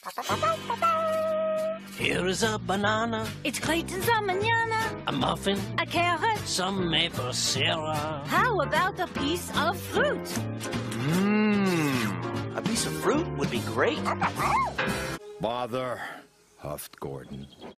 Here is a banana, It's Clayton's mañana. a muffin, A carrot. some maple syrup. How about a piece of fruit? A piece of fruit would be great. Bother, huffed Gordon.